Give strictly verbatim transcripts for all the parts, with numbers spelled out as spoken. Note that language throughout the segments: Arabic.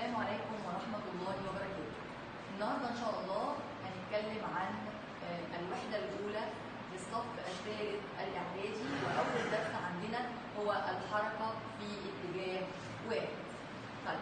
السلام عليكم ورحمة الله وبركاته. النهارده إن شاء الله هنتكلم عن الوحدة الأولى للصف الثالث الإعدادي، وأول درس عندنا هو الحركة في اتجاه واحد. طيب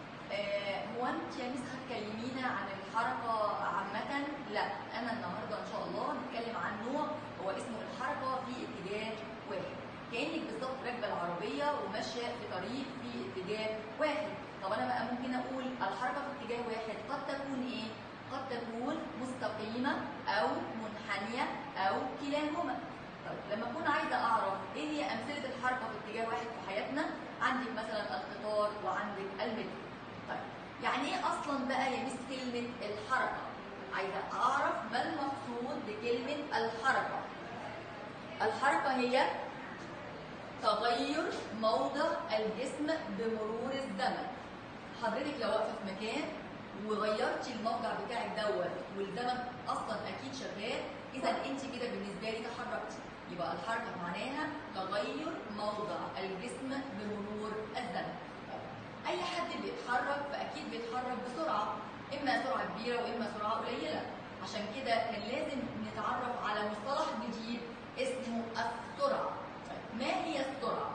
هو أنت يا مس هتكلمينا عن الحركة عامة؟ لا، أنا النهارده إن شاء الله هنتكلم عن نوع هو اسمه الحركة في اتجاه واحد. كأنك بالظبط راكبة العربية وماشية في طريق في اتجاه واحد. طب أنا بقى ممكن أقول الحركة في اتجاه واحد قد تكون إيه؟ قد تكون مستقيمة أو منحنية أو كلاهما. طيب لما أكون عايزة أعرف إيه هي أمثلة الحركة في اتجاه واحد في حياتنا، عندك مثلا القطار وعندك المترو. طيب يعني إيه أصلا بقى يا مس كلمة الحركة؟ عايزة أعرف ما المقصود بكلمة الحركة. الحركة هي تغير موضع الجسم بمرور الزمن. حضرتك لو واقفه في مكان وغيرتي الموضع بتاعك دوت والزمن اصلا اكيد شغال، اذا انت كده بالنسبه لي تحركتي. يبقى الحركه معناها تغير موضع الجسم بمرور الزمن. اي حد بيتحرك فاكيد بيتحرك بسرعه، اما سرعه كبيره واما سرعه قليله. عشان كده كان لازم نتعرف على مصطلح جديد اسمه السرعه. ما هي السرعه؟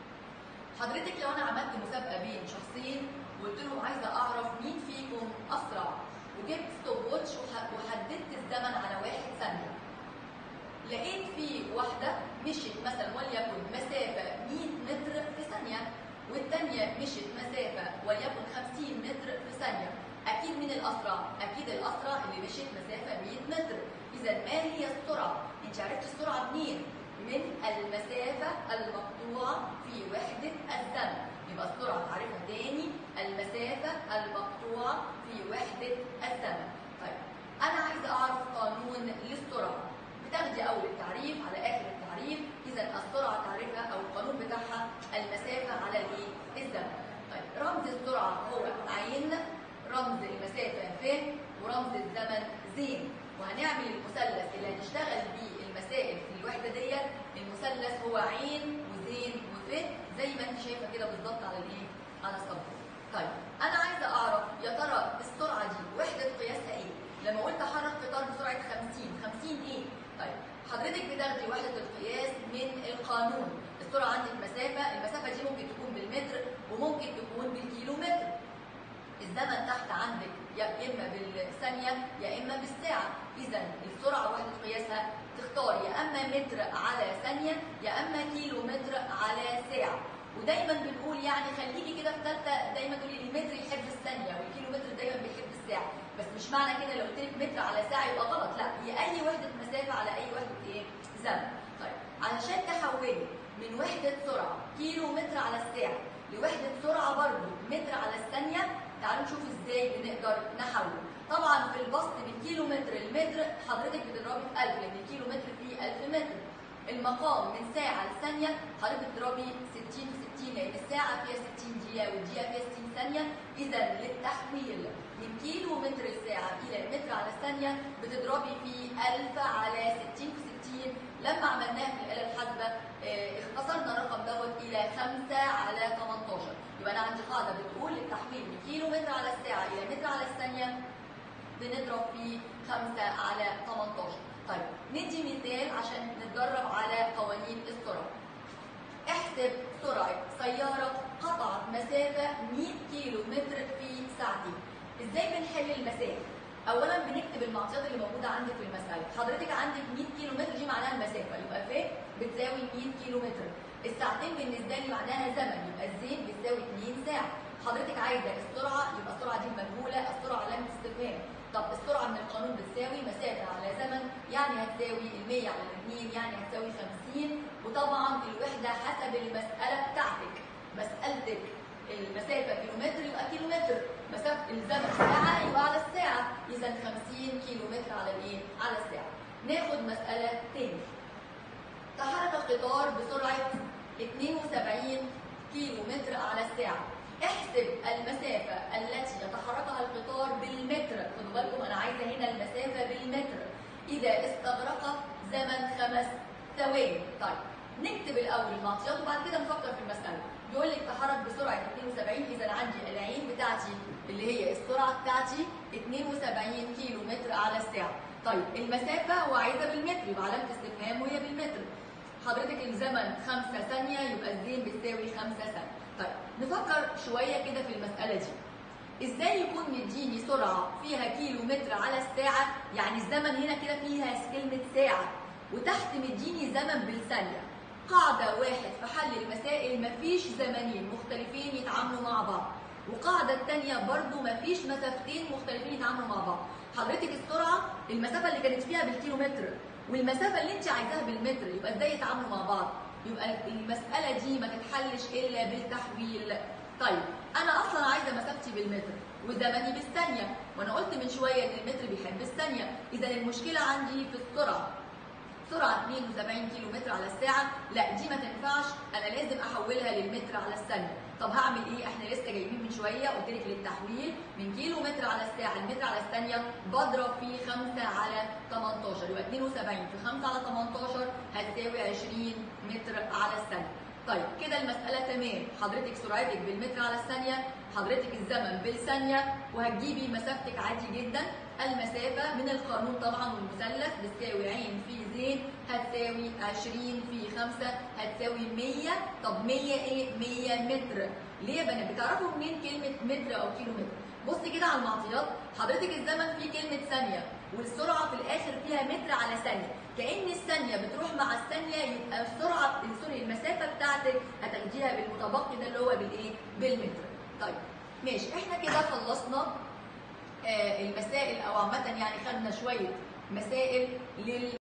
حضرتك لو انا عملت مسابقه بين شخصين وقلت لهم عايزه اعرف مين فيكم اسرع، وجبت ستوب ووتش وحددت الزمن على واحد ثانيه، لقيت في واحده مشيت مثلا وليكن مسافه مية متر في ثانيه، والثانيه مشيت مسافه وليكن خمسين متر في ثانيه، اكيد مين الاسرع؟ اكيد الاسرع اللي مشيت مسافه مية متر. اذا ما هي السرعه؟ انت عرفتي السرعه منين؟ من المسافة المقطوعة في وحدة الزمن. يبقى السرعة تعرفها تاني، المسافة المقطوعة في وحدة الزمن. طيب أنا عايزة أعرف قانون للسرعة. بتاخدي أول التعريف على آخر التعريف. إذا السرعة تعرفها أو القانون بتاعها المسافة على الإيه؟ الزمن. طيب رمز السرعة هو عين، رمز المسافة ف، ورمز الزمن زين. وهنعمل المثلث اللي هنشتغل بيه المسائل في الوحده ديت. المثلث هو عين وزين وف، زي ما انت شايفه كده بالظبط على الايه؟ على السبوره. طيب انا عايزه اعرف يا ترى السرعه دي وحده قياسها ايه؟ لما قلت احرك قطار بسرعه خمسين، خمسين ايه؟ طيب حضرتك بتاخدي وحده القياس من القانون. السرعه عندك مسافه، المسافه دي ممكن تكون بالمتر وممكن تكون بالكيلومتر. الزمن تحت عندك يا اما بالثانيه يا اما بالساعه. اذا السرعه وحده قياسها تختار يا اما متر على ثانيه يا اما كيلو متر على ساعه. ودايما بنقول يعني خليكي كده في ثالثه دايما تقولي المتر يحب الثانيه والكيلو متر دايما بيحب الساعه، بس مش معنى كده لو قلت لك متر على ساعه يبقى غلط، لا، هي اي وحده مسافه على اي وحده ايه؟ زمن. طيب علشان تحولي من وحده سرعه كيلو متر على الساعه لوحده سرعه برضه متر على الثانيه، تعالوا نشوف ازاي بنقدر نحول. طبعا في البسط من كيلو متر لمتر حضرتك بتضربي في ألف، لان كيلو متر فيه ألف متر. المقام من ساعه لثانيه حضرتك بتضربي ستين في ستين، لان الساعه فيها ستين دقيقه والدقيقه فيها ستين ثانيه. اذا للتحويل من كيلو متر الساعه الى متر على الثانيه بتضربي في ألف على ستين في ستين. لما عملناها في الاله الحاسبه اه اختصرنا الرقم دوت الى خمسة على تمنتاشر. يبقى انا عندي قاعده بتقول للتحويل من كيلو متر على الساعه الى متر على الثانيه بنضرب في خمسة على تمنتاشر. طيب ندي مثال عشان نتدرب على قوانين السرعه. احسب سرعه سياره قطعت مسافه مية كيلو متر في ساعتين. ازاي بنحل المسافه؟ اولا بنكتب المعطيات اللي موجوده عندك في المساله. حضرتك عندك مية كيلو متر دي معناها المسافه، يبقى ف بتساوي مية كيلو متر. الساعتين بالنسبه لي معناها زمن، يبقى الزين بتساوي اتنين ساعه. حضرتك عايزه السرعه، يبقى السرعه دي مجهوله، السرعه علامه استفهام. طب السرعه من القانون بتساوي مسافه على زمن، يعني هتساوي ال مية على الاثنين يعني هتساوي خمسين. وطبعا الوحده حسب المساله بتاعتك. مسالتك المسافه كيلومتر يبقى كيلومتر، مسافه الزمن ساعه يبقى على الساعه، اذا خمسين كيلومتر على الايه؟ على الساعه. ناخد مساله تاني. تحرك القطار بسرعه اتنين وسبعين كيلو متر على الساعه. احسب المسافة التي يتحركها القطار بالمتر. خدوا بالكم أنا عايزة هنا المسافة بالمتر إذا استغرق زمن خمس ثواني. طيب نكتب الأول المعطيات وبعد كده نفكر في المسألة. بيقول لك تحرك بسرعة اتنين وسبعين، إذا عندي العين بتاعتي اللي هي السرعه بتاعتي اتنين وسبعين كيلو متر على الساعه. طيب المسافه هو عايزها بالمتر، يبقى علامه استفهام وهي بالمتر. حضرتك الزمن خمسة ثانيه، يبقى الزين بتساوي خمسة ثانيه. طيب نفكر شويه كده في المساله دي. ازاي يكون مديني سرعه فيها كيلو متر على الساعه، يعني الزمن هنا كده فيها كلمه ساعه، وتحت مديني زمن بالثانيه. قاعده واحد في حل المسائل مفيش زمنين مختلفين يتعاملوا مع بعض، وقاعده الثانيه برضو مفيش مسافتين مختلفين يتعاملوا مع بعض. حضرتك السرعه المسافه اللي كانت فيها بالكيلو متر والمسافه اللي انت عايزاها بالمتر، يبقى ازاي يتعاملوا مع بعض؟ يبقى المساله دي ما تتحلش الا بالتحويل. طيب انا اصلا عايزه مسافتي بالمتر وزمني بالثانيه، وانا قلت من شويه ان المتر بيحب الثانيه، اذا المشكله عندي في السرعه. سرعه اتنين وسبعين كيلو متر على الساعه، لا دي ما تنفعش، انا لازم احولها للمتر على الثانيه. طب هعمل ايه؟ احنا لسه جايبين من شويه قلت لك للتحويل من كيلو متر على الساعه المتر على الثانيه بضرب في خمسة على تمنتاشر، يبقى اتنين وسبعين في خمسة على تمنتاشر هتساوي عشرين متر على الثانيه. طيب كده المساله تمام، حضرتك سرعتك بالمتر على الثانيه، حضرتك الزمن بالثانيه، وهتجيبي مسافتك عادي جدا. المسافه من القانون طبعا والمثلث بتساوي عين في زين هتساوي عشرين في خمسة هتساوي مية. طب مية ايه؟ مية متر. ليه يا بنات؟ بتعرفوا منين كلمه متر او كيلو متر؟ بص كده على المعطيات، حضرتك الزمن فيه كلمه ثانيه والسرعه في الاخر فيها متر على ثانيه، كأن الثانيه بتروح مع الثانيه، يبقى السرعه سوري المسافه بتاعتك هتاخديها بالمتبقي ده اللي هو بالايه؟ بالمتر. طيب ماشي، احنا كده خلصنا آه المسائل، او عامه يعني خدنا شويه مسائل لل